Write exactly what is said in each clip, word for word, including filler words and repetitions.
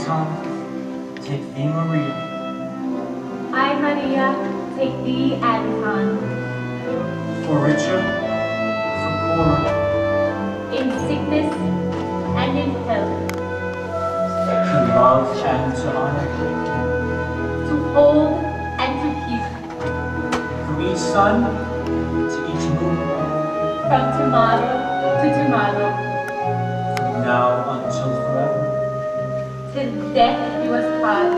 Anton, take thee, Maria. I, Maria, take thee, Anton. For richer, for poorer, in sickness and in health, to love and to honor, to hold and to keep, from each sun to each moon, from tomorrow to tomorrow, from now until forever, till death do us part.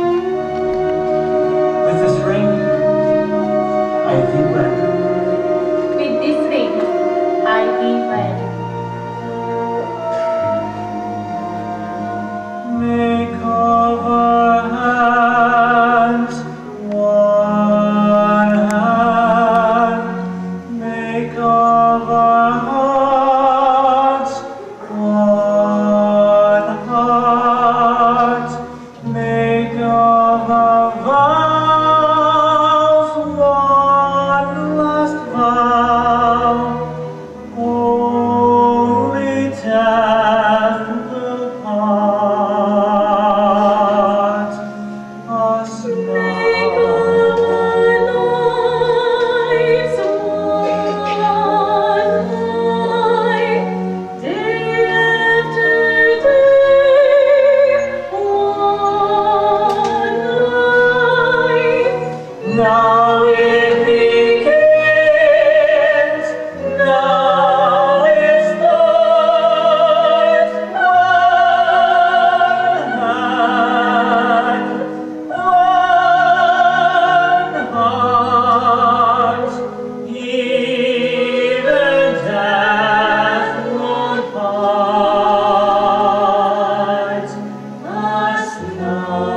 With this ring, I thee wed. With this ring, I thee wed. Make of our hands one hand, make of our hearts one heart, make of our vows one last vow. Only death will part us Make now. of our lives one life, day after day, one life. Now it begins, now it starts. One hand, one heart, even death won't part us now.